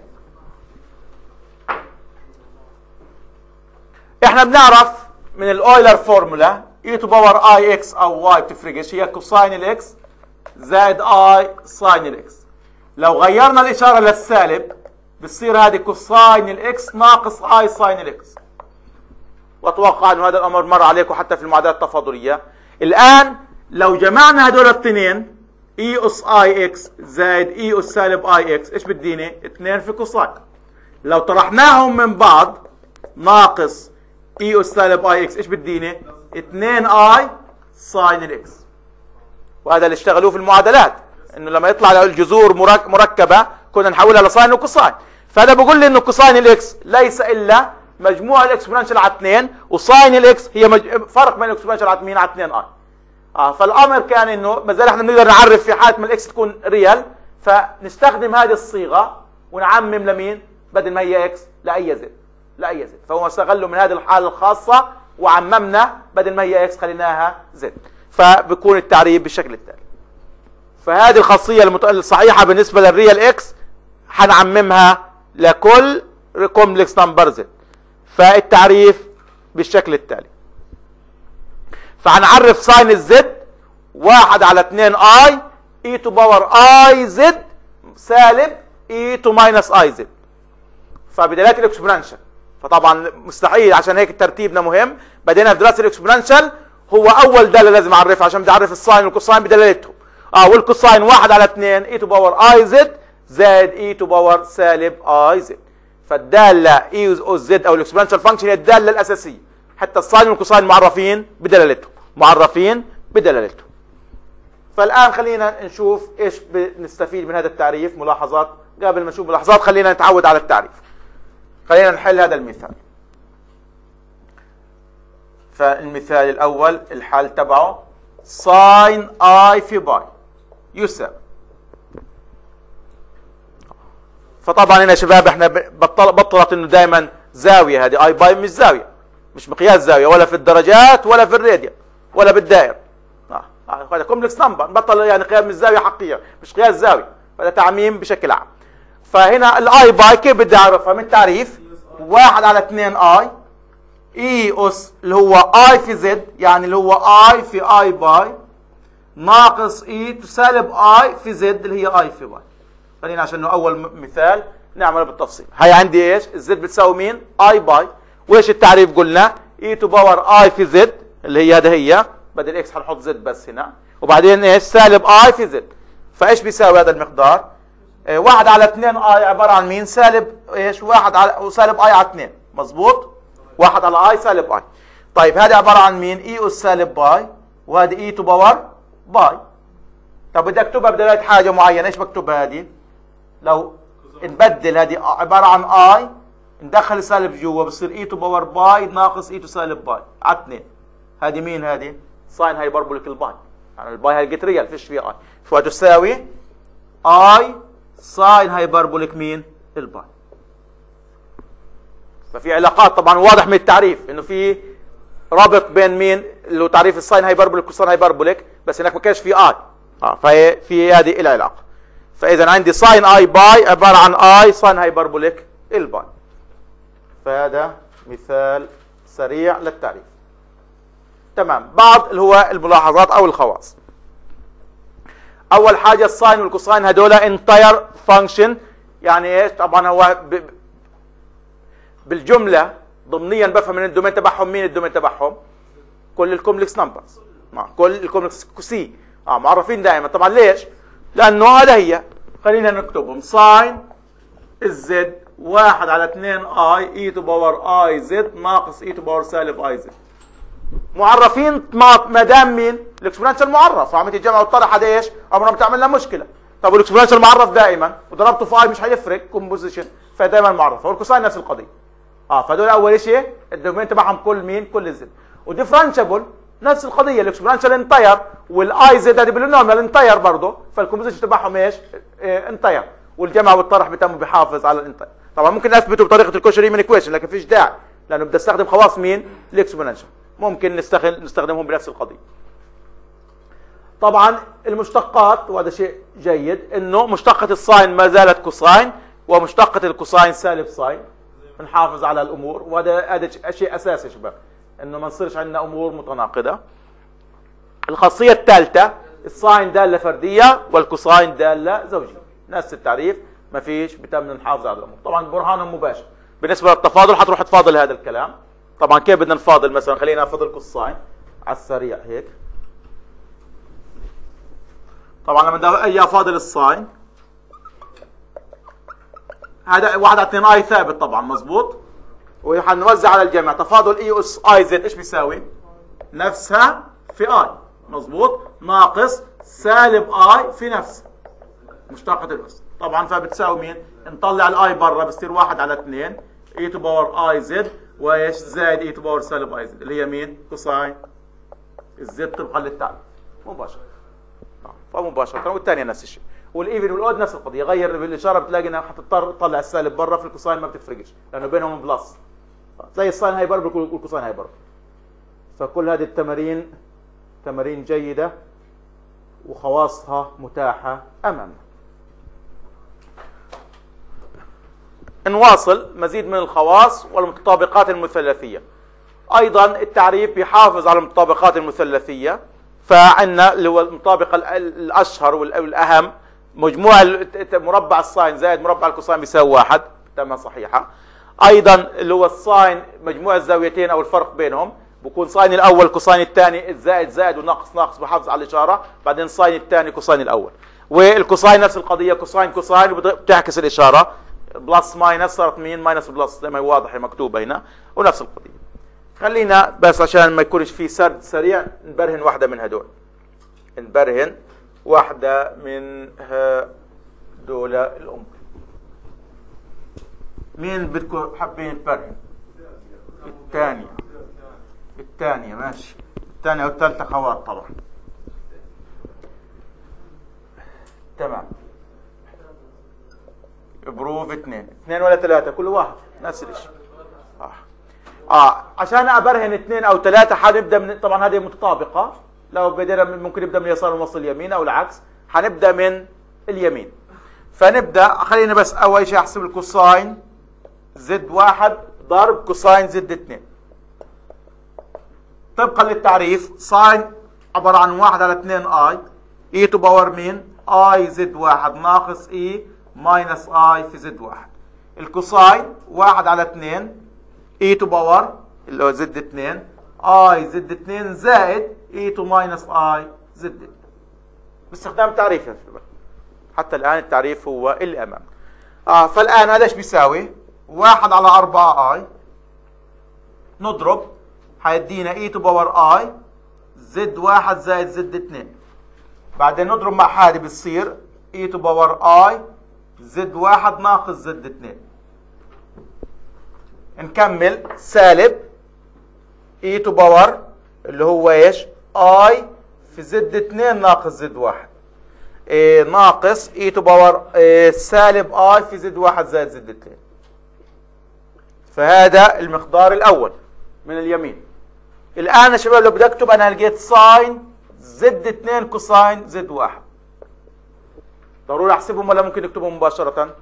احنا بنعرف من الاويلر فورمولا اي تو باور اي اكس او واي بتفرقش، هي كوساين الاكس زائد اي ساين الاكس. لو غيرنا الاشاره للسالب بتصير هذه كوساين الاكس ناقص اي ساين الاكس. واتوقع انه هذا الامر مر عليكم حتى في المعادلات التفاضليه. الان لو جمعنا هذول الاثنين اي اس اي اكس زائد اي اس سالب اي اكس ايش بديني؟ اثنين في كوساين. لو طرحناهم من بعض ناقص اي اس سالب اي اكس ايش بديني؟ اثنين اي ساين الاكس. وهذا اللي اشتغلوه في المعادلات، انه لما يطلع الجذور مركبه كنا نحولها لساين وكوساين. فهذا بقول لي انه كوساين الاكس ليس الا مجموع الاكسبوننشال على اثنين، وساين الاكس هي مج... فرق بين الاكسبوننشال على مين؟ على اثنين اي. اه فالامر كان انه ما زال احنا بنقدر نعرف في حاله ما الاكس تكون ريال، فنستخدم هذه الصيغه ونعمم لمين؟ بدل ما هي اكس لاي زد، لاي زد. فهو استغلوا من هذه الحاله الخاصه وعممنا بدل ما هي اكس خليناها زد، فبكون التعريف بالشكل التالي. فهذه الخاصيه المت... الصحيحه بالنسبه للريال اكس حنعممها لكل كومبلكس نمبر زد. فالتعريف بالشكل التالي. فهنعرف ساين الزد واحد على اثنين اي اي تو باور اي زد سالب اي تو ماينس اي زد. فبدلاله الاكسبوننشال، فطبعا مستحيل، عشان هيك ترتيبنا مهم. بدينا في دراسه الاكسبوننشال، هو اول داله لازم اعرفها عشان بدي اعرف الساين والكوساين بدلالتهم. اه والكوساين واحد على اثنين اي تو باور اي زد زائد اي تو باور سالب اي زد. فالداله اي او زد او الاكسبوننشال فانكشن هي الداله الاساسيه، حتى الساين والكوساين معرفين بدلالتهم، معرفين بدلالتهم. فالان خلينا نشوف ايش بنستفيد من هذا التعريف. ملاحظات قبل ما نشوف ملاحظات خلينا نتعود على التعريف. خلينا نحل هذا المثال. فالمثال الاول الحل تبعه ساين اي في باي يساوي. فطبعا هنا يا شباب احنا بطل بطلت انه دائما زاويه، هذه اي باي مش زاويه، مش مقياس زاويه ولا في الدرجات ولا في الراديان ولا بالدائره. اه هذا كومبلكس نمبر، بطل يعني قياس مش زاويه حقيقيه، مش قياس زاويه، هذا تعميم بشكل عام. فهنا الاي باي كيف بدي اعرفها؟ من تعريف واحد على اثنين اي اي اس اللي هو اي في زد، يعني اللي هو اي في اي باي ناقص اي تسالب اي في زد اللي هي اي في باي. خلينا عشان انه اول مثال نعمله بالتفصيل. هي عندي ايش؟ الزد بتساوي مين؟ اي باي. وايش التعريف قلنا؟ اي تو باور اي في زد اللي هي هذا، هي بدل اكس حنحط زد بس هنا، وبعدين ايش؟ سالب اي في زد. فايش بيساوي هذا المقدار؟ اه واحد على اثنين اي عباره عن مين؟ سالب ايش؟ واحد على وسالب اي على اثنين، مظبوط؟ واحد على اي سالب اي. طيب هذه عباره عن مين؟ اي اس سالب باي، وهذه اي تو باور باي. طب بدي اكتبها بدلاله حاجه معينه، ايش بكتبها هذه؟ لو نبدل هذه عباره عن اي، ندخل السالب جوا بصير اي تو باور باي ناقص اي تو سالب باي على اثنين. هذه مين هذه؟ ساين هايبربوليك الباي، يعني الباي هاي جت ريال فيش فيها اي، فتساوي اي ساين هايبربوليك مين؟ الباي. ففي علاقات طبعا واضح من التعريف انه في رابط بين مين اللي هو تعريف الساين هايبربوليك والساين هايبربوليك، بس هناك ما كانش في اي. اه فهي في هذه العلاقه. فاذا عندي ساين اي باي عباره عن اي ساين هايبربوليك الباي. فهذا مثال سريع للتعريف. تمام. بعض اللي هو الملاحظات او الخواص. اول حاجه الساين والكوساين هذول انتاير فانكشن، يعني ايش؟ طبعا هو ب... بالجمله ضمنيا بفهم من الدومين تبعهم مين الدومين تبعهم؟ كل الكومبلكس نمبرز، كل الكومبلكس سي اه معرفين دائما. طبعا ليش؟ لانه هذا هي. خلينا نكتبهم. ساين الزد واحد على اثنين اي اي تو باور اي زد ناقص اي تو باور سالب اي زد. معرفين ما دام مين؟ الاكسبوننشال معرف، عمليه الجمع والطرح هذا ايش؟ عمرها ما بتعمل لنا مشكله. طب والاكسبوننشال معرف دائما وضربته في اي مش هيفرق كومبوزيشن، فدائما معرف. والكوساين نفس القضيه. اه فدول اول شيء الدومين تبعهم كل مين؟ كل الزد. وديفرنشابل نفس القضيه، الاكسبوننشال انتاير والاي زد هذه بالنورمال انتاير برضه، فالكومبوزيشن تبعهم ايش؟ اه انتاير، والجمع والطرح بتم بحافظ على الانتاير. طبعا ممكن اثبته بطريقه الكوشي ريمان ايكويشن، لكن فيش داعي لانه بدي استخدم خواص مين؟ الاكسبوننشال. ممكن نستخدم نستخدمهم بنفس القضيه. طبعا المشتقات، وهذا شيء جيد، انه مشتقه الساين ما زالت كوساين، ومشتقه الكوساين سالب ساين. بنحافظ على الامور، وهذا هذا شيء اساسي يا شباب، انه ما نصيرش عندنا امور متناقضه. الخاصيه الثالثه الساين داله فرديه والكوساين داله زوجيه، نفس التعريف، ما فيش بتم نحافظ على الامور. طبعا برهانهم مباشر. بالنسبه للتفاضل حتروح تفاضل هذا الكلام. طبعا كيف بدنا نفاضل؟ مثلا خلينا نفاضل الكوساين على السريع هيك. طبعا لما بدي اجي افاضل الساين، هذا واحد على اثنين اي ثابت طبعا مظبوط، وحنوزع على الجميع. تفاضل اي اس اي زد ايش بيساوي؟ نفسها في اي مظبوط، ناقص سالب اي في نفسها مشتقة الاس. طبعا فبتساوي مين؟ نطلع الاي برا بصير واحد على اثنين اي تو باور اي زد وايش؟ زائد اي تو باور سالب اي زد اللي هي مين؟ كوساين الزد طبقا للتعريف مباشرة. فمباشرة، والثانية نفس الشيء، والايفن والاود نفس القضية. غير بالاشارة بتلاقي انك حتضطر تطلع السالب برا، في الكوساين ما بتفرقش لانه بينهم بلس، زي الساين هايبربوليك والكوساين هايبربوليك. فكل هذه التمارين تمارين جيدة وخواصها متاحة امامنا. نواصل مزيد من الخواص والمتطابقات المثلثية. ايضا التعريف بيحافظ على المتطابقات المثلثية. فعندنا اللي هو المطابق الاشهر والاهم، مجموع مربع الساين زائد مربع الكوساين بيساوي واحد، تمام صحيحة. ايضا اللي هو الساين مجموع الزاويتين او الفرق بينهم بكون ساين الاول كوساين الثاني، الزائد زائد وناقص ناقص بحافظ على الاشارة، بعدين ساين الثاني كوساين الاول. والكوساين نفس القضية، كوساين كوساين بتعكس الاشارة، بلس ماينس صارت مين؟ ماينس بلس زي ما هو واضح مكتوب هنا، ونفس القضية. خلينا بس عشان ما يكونش في سرد سريع نبرهن واحدة من هدول، نبرهن واحدة من هدول الأم. مين بدكم حابين تبرهن؟ الثانية الثانية ماشي، الثانية والثالثة خوات طبعا. تمام، بروف اثنين اثنين ولا ثلاثة؟ كل واحد نفس الشيء. آه. اه عشان ابرهن اثنين او ثلاثة حنبدا من، طبعا هذه متطابقة، لو بدينا ممكن نبدا من اليسار ونوصل اليمين او العكس، حنبدا من اليمين. فنبدا، خلينا بس اول شيء احسب الكوساين زد واحد ضرب كوساين زد اثنين. طبقا للتعريف ساين عبارة عن واحد على اثنين اي اي تو باور مين؟ اي زد واحد ناقص اي ماينس اي في زد واحد. الكوساين واحد على اثنين اي تو باور اللي هو زد اثنين اي زد اثنين زائد اي تو ماينس اي زد اثنين باستخدام تعريف يا شباب. حتى الان التعريف هو اللي امامنا. اه فالان هذا ايش بيساوي؟ واحد على أربعة اي نضرب حيدينا اي تو باور اي زد واحد زائد زد اثنين، بعدين نضرب مع هذه بتصير اي تو باور اي زد واحد ناقص زد اثنين. نكمل سالب اي تو باور اللي هو ايش؟ اي في زد اثنين ناقص زد واحد، إيه ناقص اي تو باور إيه سالب اي في زد واحد زائد زد اثنين. فهذا المقدار الاول من اليمين. الان يا شباب لو بدي اكتب، انا لقيت ساين زد اثنين كوساين زد واحد، ضروري احسبهم ولا ممكن اكتبهم مباشرة؟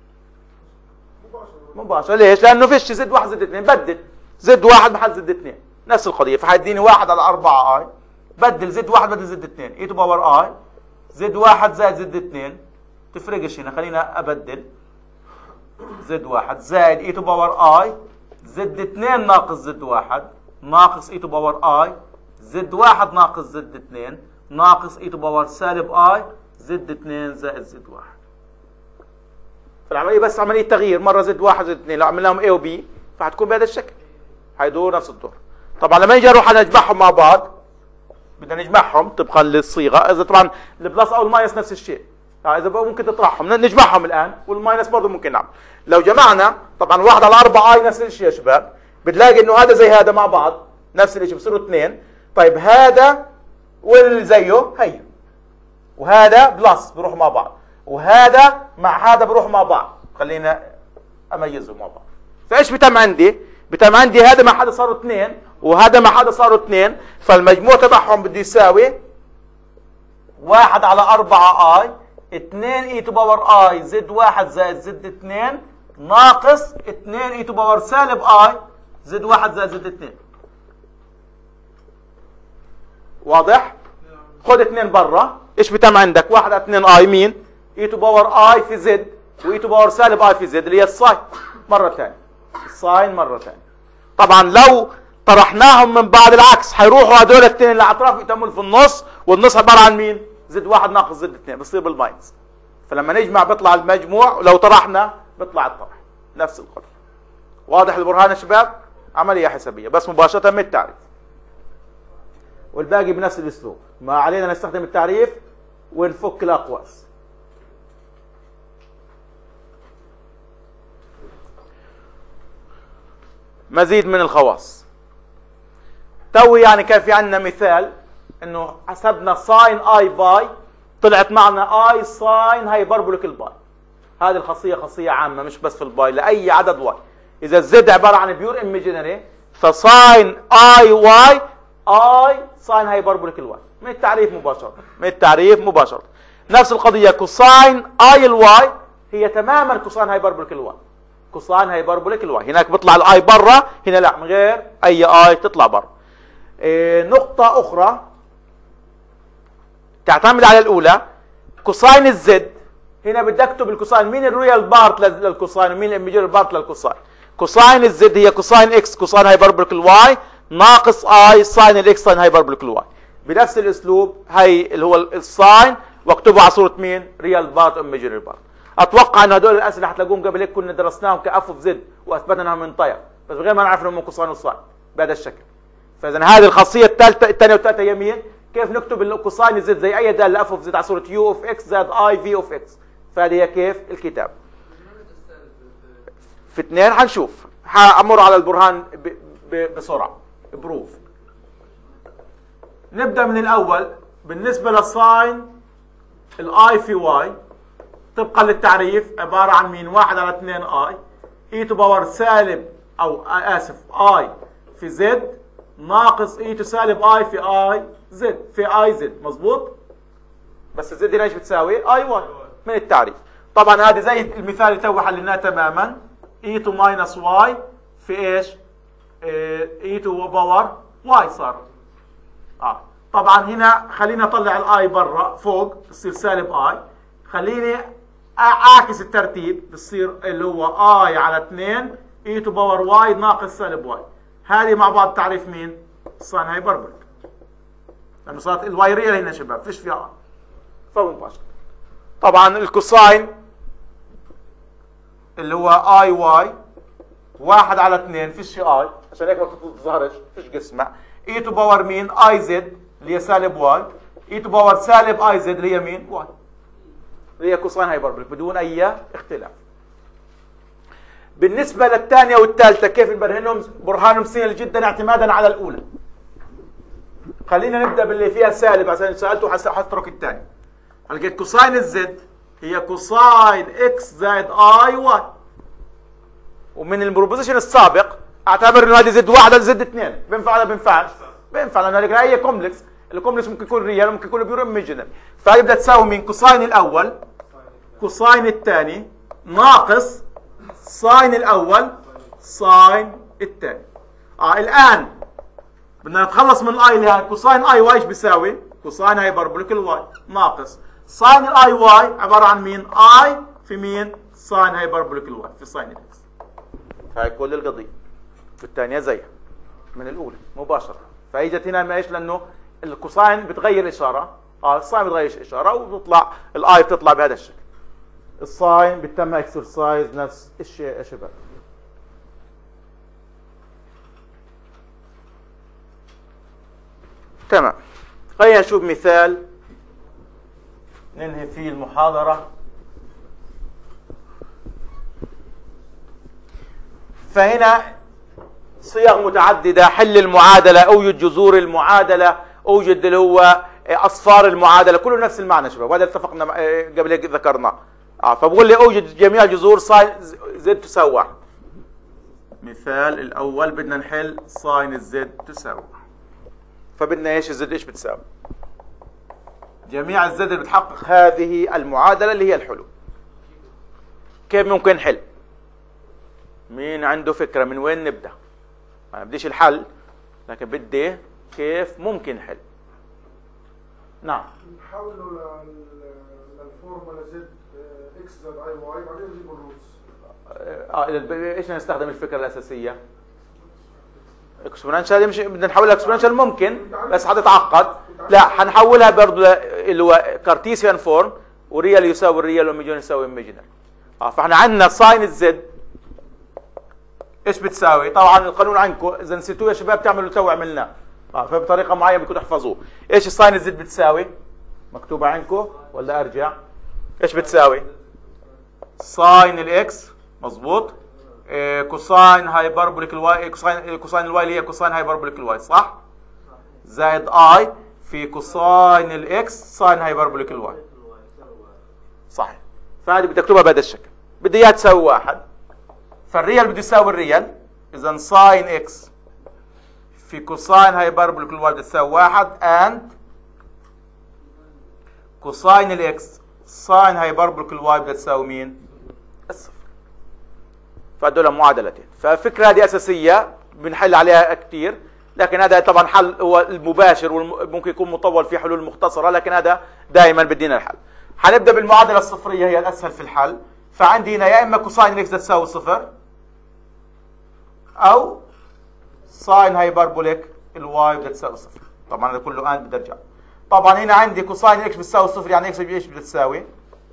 مباشرة. ليش؟ لانه فيش زد واحد زد اثنين، بدل زد واحد محل زد اثنين نفس القضية. فحيديني واحد على أربعة اي بدل زد واحد بدل زد اثنين اي تو باور اي زد واحد زائد زد اثنين، تفرقش هنا، خلينا ابدل زد واحد زائد اي تو باور اي زد اثنين ناقص زد واحد ناقص اي تو باور اي زد واحد ناقص زد اثنين ناقص اي تو باور سالب اي زد اثنين زائد زد واحد. فالعملية بس عملية تغيير، مرة زد واحد زد اثنين، لو عملناهم A و B فهتكون بهذا الشكل، هيدور نفس الدور. طبعا لما نجي نروح نجمعهم مع بعض، بدنا نجمعهم طبقا للصيغة، إذا طبعا البلس أو الماينس نفس الشيء، إذا بقى ممكن تطرحهم، نجمعهم الآن، والماينس برضه ممكن نعمل. لو جمعنا طبعا واحد على أربعة اي نفس الشيء يا شباب، بتلاقي إنه هذا زي هذا مع بعض نفس الشيء، بصيروا اثنين. طيب هذا واللي زيه هي، وهذا بلس بروح مع بعض، وهذا مع هذا بروح مع بعض، خلينا اميزهم مع بعض. فايش بتم عندي؟ بتم عندي هذا مع هذا صاروا اثنين، وهذا مع هذا صاروا اثنين، فالمجموع تبعهم بده يساوي واحد على أربعة اي اثنين اي تو باور اي زد واحد زائد زد اثنين ناقص اثنين اي تو باور سالب اي زد واحد زائد زد اثنين. واضح؟ خد اثنين برا، ايش بتم عندك؟ واحد على اثنين اي مين؟ اي تو باور اي في زد واي تو باور سالب اي في زد اللي هي الساين مرة ثانية، الساين مرة ثانية. طبعا لو طرحناهم من بعض العكس حيروحوا هذول الاثنين اللي على الاطراف يتموا في النص، والنص عبارة عن مين؟ زد واحد ناقص زد اثنين بصير بالماينس. فلما نجمع بيطلع المجموع، ولو طرحنا بيطلع الطرح. نفس القضية. واضح البرهان يا شباب؟ عملية حسابية بس مباشرة من التعريف. والباقي بنفس الاسلوب، ما علينا نستخدم التعريف ونفك الاقواس. مزيد من الخواص. توي يعني كان في عندنا مثال انه حسبنا ساين اي باي، طلعت معنا اي ساين هايبربوليك الباي. هذه الخاصيه خاصيه عامه مش بس في الباي، لاي عدد واي. اذا الزد عباره عن بيور ايميجينري فساين اي واي اي ساين هايبربوليك الواي، من التعريف مباشره، من التعريف مباشره. نفس القضيه كوساين اي الواي هي تماما كوساين هايبربوليك الواي. كوساين هايبربوليك الواي، هناك بيطلع الاي برا، هنا لا، من غير اي اي تطلع برا. إيه نقطة أخرى تعتمد على الأولى، كوساين الزد، هنا بدي أكتب الكوساين، مين الريال بارت للكوساين ومين الإيميجينري بارت للكوساين. كوساين الزد هي كوساين إكس كوساين هايبربوليك الواي ناقص اي ساين الإكس ساين هايبربوليك الواي. بنفس الأسلوب هي اللي هو الساين واكتبه على صورة مين؟ ريال بارت وإيميجينري بارت. أتوقع أن هدول الأسئلة حتلاقوهم قبل هيك كنا درسناهم كأف اوف زد وأثبتنا أنهم منطير، بس بغير ما نعرف أنهم كوساين وساين بهذا الشكل. فاذا هذه الخاصيه الثالثه الثانيه والثالثه هي مين؟ كيف نكتب الكوساين زد زي اي داله اف اوف زد على صوره يو اوف اكس زائد اي في اوف اكس. فهذه هي كيف الكتاب. في اثنين حنشوف، حامر على البرهان ب... ب... بسرعه بروف. نبدا من الاول. بالنسبه للساين الاي في واي طبقا للتعريف عباره عن مين؟ واحد على اثنين اي اي تو باور سالب او اسف اي في زد ناقص اي تو سالب اي في اي زد في اي زد. مظبوط؟ بس الزد هنا ايش بتساوي؟ اي واي من التعريف. طبعا هذه زي المثال اللي تو حليناه تماما، اي تو ماينس واي في ايش؟ اي تو باور واي صار. اه طبعا هنا خلينا نطلع الاي برا فوق بتصير سالب اي، خليني اعكس الترتيب بتصير اللي هو اي على اثنين اي تو باور واي ناقص سالب واي. هذه مع بعض تعريف مين؟ الساين هايبربوليك. لانه صارت الواي ريال هنا شباب، فيش فيها اي. فمباشر. طبعا الكوساين اللي هو اي واي واحد على اثنين فيش اي، عشان هيك ما بتظهرش، فيش قسمه. اي تو باور مين؟ اي زد اللي هي سالب واي، اي تو باور سالب اي زد اللي هي مين؟ واي. اللي هي كوساين هايبربوليك بدون اي اختلاف. بالنسبة للثانية والثالثة كيف نبرهنهم؟ برهانهم سهل جدا اعتمادا على الأولى. خلينا نبدأ باللي فيها سالب عشان سألته حترك الثاني. لقيت كوساين الزد هي كوساين اكس زائد اي واي. ومن البروبوزيشن السابق اعتبر انه هذه زد واحد هذه زد اثنين، بينفع ولا بينفعش؟ بينفع لأنه هذيك هي كومبلكس، الكومبلكس ممكن يكون ريال وممكن يكون بيور ايميجينري. فيبدأ تساوي من كوساين الأول كوساين الثاني ناقص ساين الاول ساين الثاني. اه الان بدنا نتخلص من الاي اللي هي كوساين اي واي ايش بيساوي؟ كوساين هايبربوليك الواي ناقص ساين الاي واي عباره عن مين؟ اي في مين؟ ساين هايبربوليك الواي في ساين الاكس. هاي كل القضيه. في الثانيه زيها من الاولى مباشره. فاجت هنا ايش؟ لانه الكوساين بتغير اشاره، اه الساين بتغير اشاره وبتطلع الاي بتطلع بهذا الشكل. الساين بتم اكسرسايز نفس الشيء يا شباب. تمام. خلينا نشوف مثال ننهي فيه المحاضرة. فهنا صيغ متعددة، حل المعادلة، أوجد جذور المعادلة، أوجد اللي هو أصفار المعادلة، كله نفس المعنى شباب، وهذا اتفقنا قبل هيك ذكرناه. اه فبقول لي اوجد جميع جذور ساين زد تساوي واحد. مثال الاول بدنا نحل ساين الزد تساوي، فبدنا ايش الزد ايش بتساوي؟ جميع الزد اللي بتحقق هذه المعادله اللي هي الحلول. كيف ممكن نحل؟ مين عنده فكره من وين نبدا؟ ما بديش الحل، لكن بدي كيف ممكن نحل. نعم نحوله للفورمولا زد اكس زائد اي واي بعدين نجيب الروتس. اه ايش نستخدم الفكره الاساسيه؟ اكسبوننشال. مش بدنا نحولها اكسبوننشال ممكن بس حتتعقد. لا حنحولها برضه اللي هو كارتيسيان فورم، وريال يساوي الريال وايميجينر يساوي ايميجينر. اه فاحنا عندنا ساين الزد ايش بتساوي؟ طبعا القانون عندكم اذا نسيتوه يا شباب تعملوا تو عملناه. اه فبطريقه معينه بدكم تحفظوه. ايش الساين الزد بتساوي؟ مكتوبه عندكم ولا ارجع؟ ايش بتساوي؟ ساين الاكس مظبوط، إيه كوساين هايبربوليك الواي، كوساين كوساين الواي اللي هي كوساين هايبربوليك الواي صح؟ زائد اي في كوساين الاكس ساين هايبربوليك الواي. صحيح. فهذه بدك تكتبها بهذا الشكل. بدي اياها تساوي واحد. فالريال بده يساوي الريال، اذا ساين اكس في كوساين هايبربوليك الواي بده تساوي واحد اند كوساين الاكس ساين هايبربوليك الواي بدها تساوي مين؟ الصفر. فهدول معادلتين. فالفكره هذه اساسيه بنحل عليها كثير، لكن هذا طبعا حل هو المباشر وممكن يكون مطول في حلول مختصره، لكن هذا دائما بدينا الحل. حنبدا بالمعادله الصفريه هي الاسهل في الحل. فعندي هنا يا اما كوساين الاكس تساوي صفر او ساين هايبربوليك الواي بدها تساوي صفر. طبعا هذا كله ان بدي ارجع. طبعا هنا عندي كوساين اكس بتساوي صفر، يعني اكس ايش بدها تساوي؟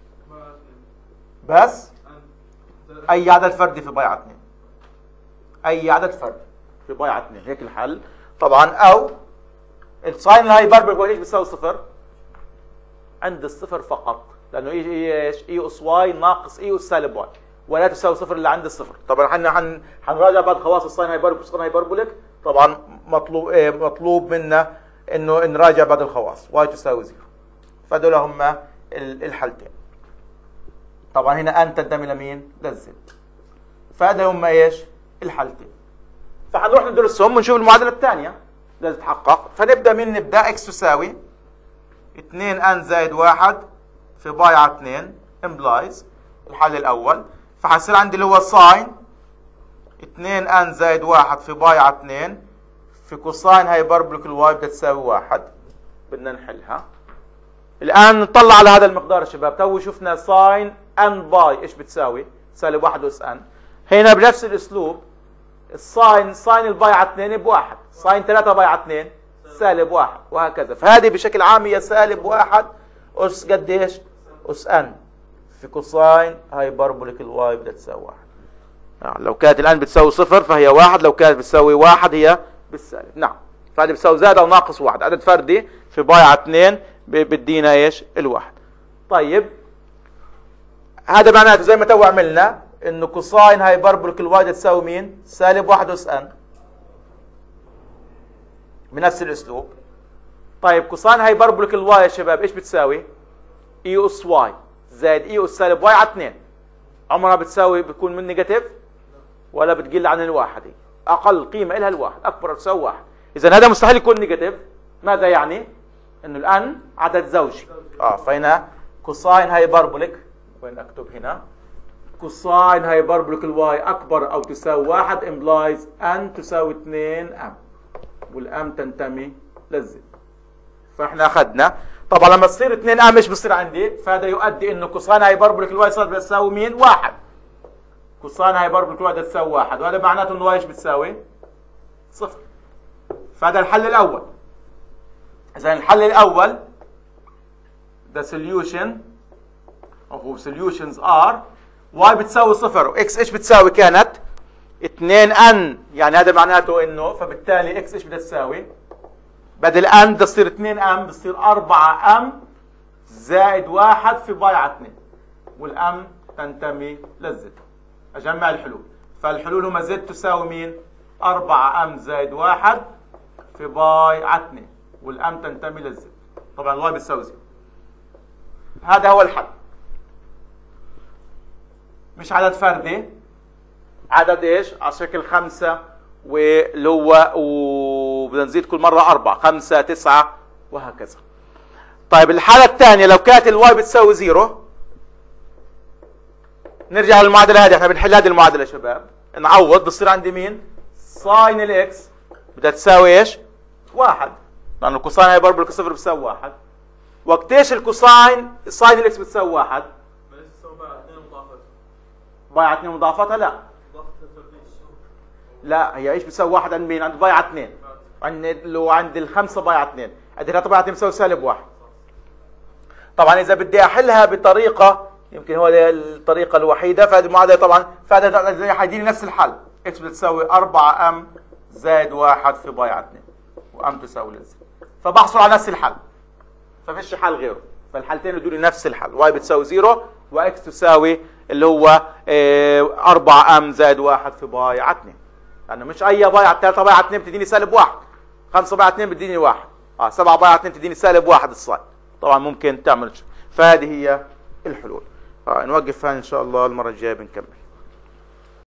بس اي عدد فردي في ضيعه اثنين. اي عدد فردي في ضيعه اثنين، هيك الحل. طبعا او الساين الهايبربوليك ايش بتساوي صفر؟ عند الصفر فقط، لانه ايش؟ اي اس واي ناقص اي اس سالب واي، ولا تساوي صفر الا عند الصفر. طبعا احنا حن حنراجع بعض خواص الساين هايبربوليك والساين هايبربوليك، طبعا مطلوب ايه مطلوب منا انه نراجع بعض الخواص. واي تساوي زيرو. فدول هم الحالتين. طبعا هنا ان تنتمي لمين؟ للزد. فهذا هم ايش؟ الحالتين. فحنروح ندرسهم ونشوف المعادله الثانيه لازم تتحقق. فنبدا من نبدا اكس تساوي اثنين ان زائد واحد في باي على اثنين امبلايز الحل الاول. فحصير عندي اللي هو ساين اثنين ان زائد واحد في باي على اثنين في كوساين هايبربوليك الواي بدها تساوي واحد. بدنا نحلها. الان نطلع على هذا المقدار يا شباب. تو شفنا ساين ان باي ايش بتساوي؟ سالب واحد اس ان. هنا بنفس الاسلوب الساين ساين الباي على اثنين بواحد، ساين ثلاثة باي على اثنين سالب واحد، وهكذا. فهذه بشكل عام هي سالب واحد اس قديش؟ اس ان في كوساين هايبربوليك الواي بدها تساوي واحد. يعني لو كانت الان بتساوي صفر فهي واحد، لو كانت بتساوي واحد هي بالسالب. نعم. فهذه بتساوي زائد او ناقص واحد، عدد فردي في باي على اثنين بدينا ايش؟ الواحد. طيب هذا معناته زي ما تو عملنا انه كوساين هايبربوليك الواي بدها تساوي مين؟ سالب واحد اس ان بنفس الاسلوب. طيب كوساين هايبربوليك الواي يا شباب ايش بتساوي؟ اي اس واي زائد اي اس سالب واي على اثنين. عمرها بتساوي بتكون من نيجاتيف ولا بتقل عن الواحد؟ اقل قيمه لها الواحد، اكبر تساوي واحد. اذا هذا مستحيل يكون نيجاتيف. ماذا يعني؟ انه الان عدد زوجي. اه فهنا كوساين هايبربوليك، وين اكتب هنا؟ كوساين هايبربوليك الواي اكبر او تساوي واحد امبلايز ان تساوي اثنين ام، والام تنتمي للزد. فاحنا اخذنا طبعا لما تصير اثنين ام ايش بصير عندي؟ فهذا يؤدي انه كوساين هايبربوليك الواي صارت بتساوي مين؟ واحد. كوساين هايبربوليك الواي بتساوي واحد، وهذا معناته انه واي ايش بتساوي؟ صفر. فهذا الحل الاول. اذا الحل الاول the solution of solutions are y بتساوي صفر وx ايش بتساوي؟ كانت اثنين ان، يعني هذا معناته انه فبالتالي x ايش بدها تساوي؟ بدل ان بدها تصير اثنين ام بتصير أربعة ام زائد واحد في باي على اثنين، والام تنتمي للزد. اجمع الحلول. فالحلول هما زد تساوي مين؟ أربعة ام زائد واحد في باي على اثنين، والام تنتمي للزد. طبعا الواي بتساوي زيرو. هذا هو الحل. مش عدد فردي، عدد ايش؟ على شكل خمسة، واللي هو وبدنا نزيد كل مرة أربعة، خمسة، تسعة، وهكذا. طيب الحالة الثانية لو كانت الواي بتساوي زيرو، نرجع للمعادلة هذه، احنا بنحل هذه المعادلة يا شباب، نعوض بصير عندي مين؟ ساين الاكس بدها تساوي ايش؟ واحد، لأنه الكوساين هايبربوليك صفر بتساوي واحد. وقت ايش الكوساين ساين الاكس بتساوي واحد؟ باي على اثنين مضاعفتها؟ لا لا، هي ايش بتساوي واحد عند مين؟ عند باي على اثنين، عند لو عند الخمسة باي على اثنين. هذه ثلاثة باي اثنين بتساوي سالب واحد. طبعا اذا بدي احلها بطريقه، يمكن هو الطريقه الوحيده، فهذه المعادله طبعا فهذا حيديني نفس الحل، اكس بتساوي أربعة ام زائد واحد في باي على اثنين، وام تساوي لزد، فبحصل على نفس الحل، ففيش حل غيره. فالحالتين يدوا لي نفس الحل، واي بتساوي صفر واكس تساوي اللي هو أربعة ام زائد واحد في باي على اثنين، لانه مش اي باي على ثلاثة باي على اثنين بتديني سالب واحد، خمسة باي على اثنين بتديني واحد، اه سبعة باي على اثنين بتديني سالب واحد الصاي. طبعا ممكن تعمل، فهذه هي الحلول. آه نوقف هان ان شاء الله، المره الجايه بنكمل.